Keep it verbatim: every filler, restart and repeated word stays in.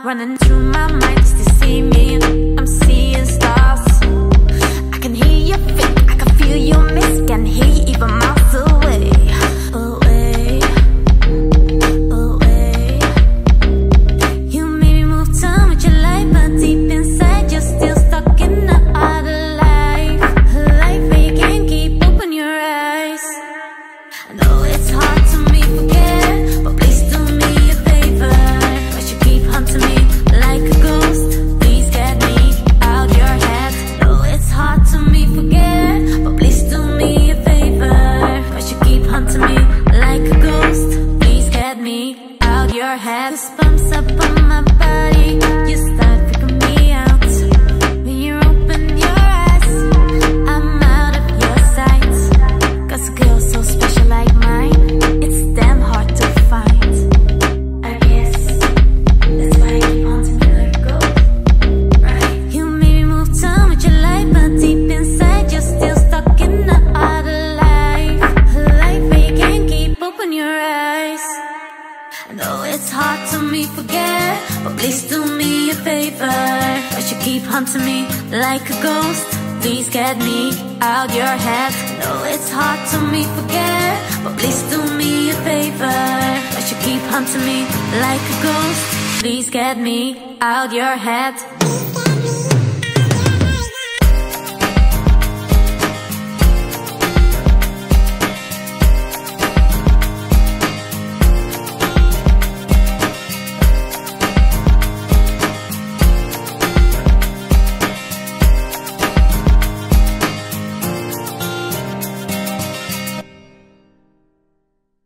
running through my mind just to see me. I'm seeing stars. I can hear your feet, I can feel your mist, can hear you even miles away. Away, away. You made me move time with your life, but deep inside you're still stuck in the other life. A life where you can't keep open your eyes. I know it's hard to me forget, but please do me a favor. Cause you keep haunting me like a ghost. Please get me out your head. Know it's hard to me forget, but please do me a favor. Cause you keep haunting me like a ghost. Please get me out your head. Goosebumps up on my body, you start freaking me out. When you open your eyes, I'm out of your sight. Cause a girl so special like mine, it's damn hard to find. I guess that's why I keep haunting me like a ghost, right? You made me move time with your life, but deep inside you're still stuck in the other life. A life where you can't keep open your eyes. I know it's hard to me forget, but please do me a favor. Cause you keep haunting me like a ghost. Please get me out your head. No, it's hard to me forget, but please do me a favor. Cause you keep haunting me like a ghost. Please get me out your head.